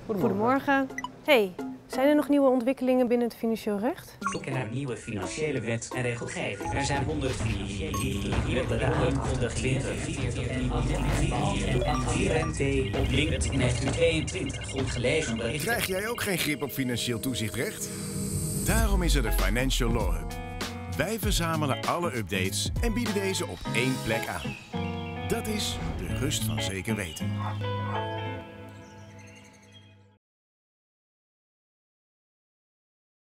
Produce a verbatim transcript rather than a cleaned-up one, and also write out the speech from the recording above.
Goedemorgen. Hey, zijn er nog nieuwe ontwikkelingen binnen het financieel recht? Zoeken naar nieuwe financiële wet en regelgeving. Er zijn honderd honderdtwintig, veertig en vier M T op LinkedIn heeft u tweeëntwintig goed gelezen berichten. Krijg jij ook geen grip op financieel toezichtrecht? Daarom is er de Financial Law Hub. Wij verzamelen alle updates en bieden deze op één plek aan. Dat is de rust van zeker weten.